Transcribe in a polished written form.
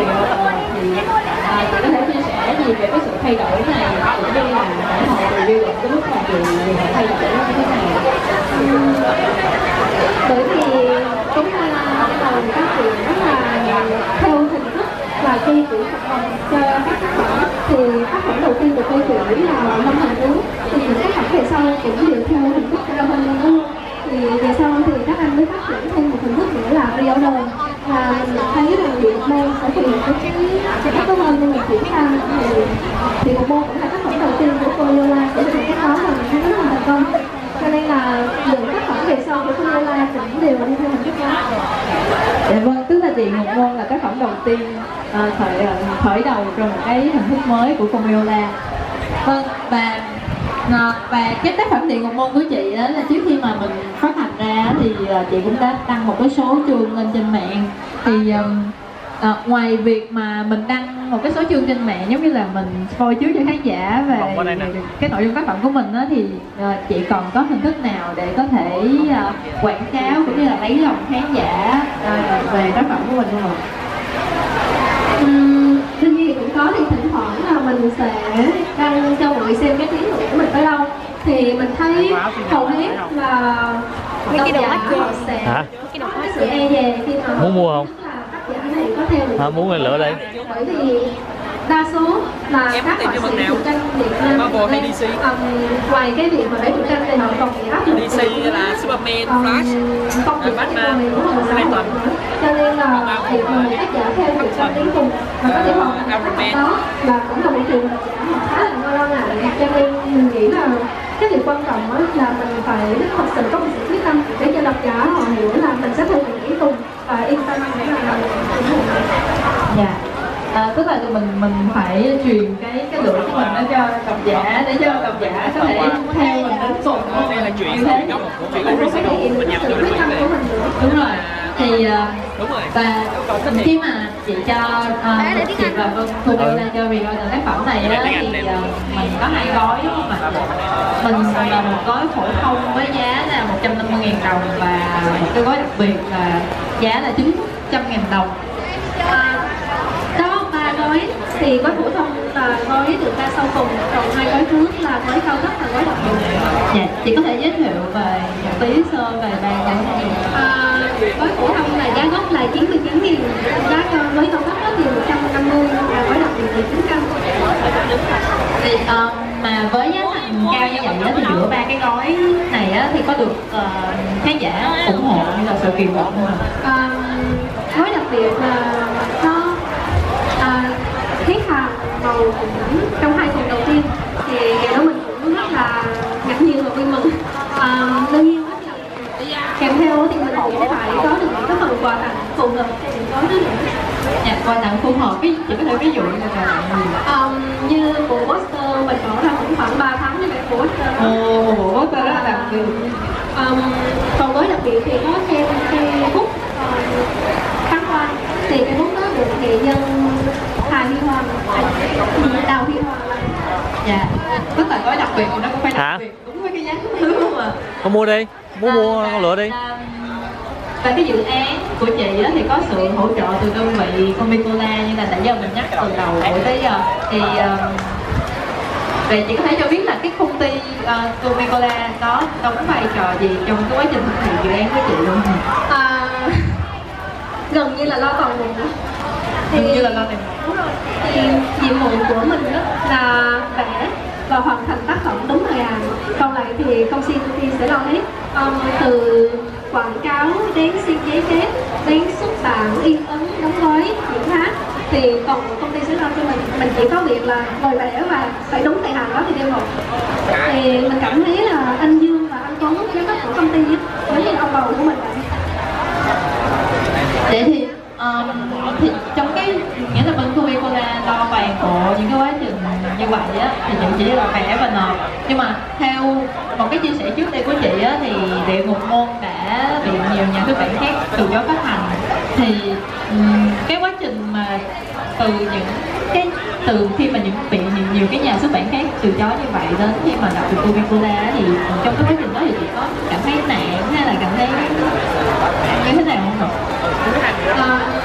triệu. Thì chị có thể chia sẻ gì về cái sự thay đổi này cũng như là để họ review được cái lúc mà chị thay đổi như thế nào? Bởi vì chúng ta đầu các chuyện rất là theo hình thức và khi chuyển hoạt động cho các tác phẩm, thì tác phẩm đầu tiên được tôi chuyển là Lâm Hành Ứng, thì những tác phẩm về sau cũng đều theo hình thức ra bên luôn. Thì về sau thì các anh mới phát triển thêm một hình thức nữa là reorder, và mình thấy rằng Địa Ngục Môn sẽ thực hiện cái tốt hơn nên mình chuyển sang. Thì Địa Ngục Môn cũng là tác phẩm đầu tiên của cô Yola để thực hiện cái đó, và mình thấy rất là thành công. Cho nên là những tác phẩm về sau của cô Yola cũng đều đi theo hình thức đó. Dạ vâng, tức là Địa Ngục Môn là tác phẩm đầu tiên khởi đầu cho một cái hình thức mới của cô Yola. Vâng, và cái tác phẩm Địa Ngục Môn của chị đó là trước khi mà mình phát hành ra thì chị cũng đã đăng một cái số chương lên trên mạng. Thì ngoài việc mà mình đăng một cái số chương trên mạng giống như là mình spoil trước cho khán giả về cái nội dung tác phẩm của mình đó, thì chị còn có hình thức nào để có thể quảng cáo cũng như là lấy lòng khán giả về tác phẩm của mình không ạ? Đương nhiên cũng có, thì thỉnh thoảng là mình sẽ đăng cho mọi người xem cái tiến độ của mình tới đâu. Thì mình thấy hầu hết là độc giả họ sẽ có cái sự e dè khi mà muốn mua không? Tác giả này có theo được muốn lựa đây. Bởi vì đa số là các họa sĩ truyện tranh Việt Nam ngoài cái việc mà vẽ truyện tranh thì họ còn bị áp lực DC là Superman, Flash, công việc Batman, Batman. Cho nên là việc mà tác giả theo truyện tranh đến cùng mà có thể hoàn thành đó là cũng là một chuyện khá là lo ngại. Cho nên mình nghĩ là cái việc quan trọng là mình phải thật sự có một sự quyết tâm để cho độc giả họ hiểu là mình sẽ theo đuổi ý Tùng và yên tâm để làm. Dạ. Tức là mình phải truyền cái lửa của mình để cho độc giả, để cho độc giả có thể theo mình đến cùng. Đây là chuyện như thế. mình sẽ thể hiện được sự quyết tâm của mình. Đúng rồi. Thì và khi mà chị cho chị và Thu Yola cho review tác phẩm này á, thì mình có 2 gói đúng không ạ? Mình là một gói phổ thông với giá là 150.000 đồng và một cái gói đặc biệt là giá là 900.000 đồng. Có 3 gói, thì gói phổ thông là gói được ra sau cùng, còn 2 gói trước là gói cao cấp và gói đặc biệt. Dạ, chị có thể giới thiệu về một tí sơ về ba gói này. Gói phổ thông là giá gốc là 99.000, giá gói cao cấp thì 150, và gói đặc biệt là 900. Thì mà với giá thành cao như vậy á, thì giữa 3 cái gói này á, thì có được khán giả ủng hộ như là sự kỳ vọng không ạ? Gói đặc biệt là nó thiết hàng màu cũng trong 2 phần đầu tiên, thì điều đó mình cũng rất là ngạc nhiên và vui mừng. Đương nhiên kèm theo thì mình cũng phải có được những cái phần quà tặng phù hợp cho những gói đó nữa. Dạ, quà tặng phù hợp, chị có thể ví dụ như là quà tặng gì? Như bộ poster mình bỏ ra cũng khoảng 3 tháng để vẽ poster. Bộ poster rất là đặc biệt. Còn gói đặc biệt thì có thêm cây bút kháng hoa, thì cái bút đó được nghệ nhân Hà Huy Hoàng, Đào Huy Hoàng. Dạ, tức là gói đặc biệt thì nó cũng phải đặc biệt đúng với cái giá thứ không ạ? Con mua đi, muốn mua con lựa đi. Và cái dự án của chị thì có sự hỗ trợ từ đơn vị Comicola, như là nãy giờ mình nhắc từ đầu buổi tới giờ. Thì vậy chị có thể cho biết là cái công ty Comicola có đóng vai trò gì trong cái quá trình thực hiện dự án của chị luôn không? Gần như là lo toàn bộ. Gần như là lo toàn bộ. Đúng rồi. Thì nhiệm vụ của mình đó là vẽ và hoàn thành tác phẩm đúng thời hạn. Còn lại thì công ty sẽ lo hết, từ quảng cáo đến xin giấy phép, đến xuất bản, in ấn, đóng gói, chuyển phát. Thì còn công ty sẽ lo cho mình chỉ có việc là ngồi vẽ và phải đúng thời hạn đó thì đều một. Thì mình cảm thấy là anh Dương và anh Tuấn, giám đốc của công ty giống như ông bầu của mình vậy. Vậy thì trong cái nghĩa là bên Comicola lo toàn bộ những cái quá trình như vậy á, thì chị chỉ là vẽ và nộp. Nhưng mà theo một cái chia sẻ trước đây của chị á, thì Địa Ngục Môn đã bị nhiều nhà xuất bản khác từ chối phát hành. Thì cái quá trình mà từ khi mà bị nhiều cái nhà xuất bản khác từ chối như vậy đến khi mà gặp được Comicola, thì trong cái quá trình đó thì chị có cảm thấy nản hay là cảm thấy như thế nào không ạ?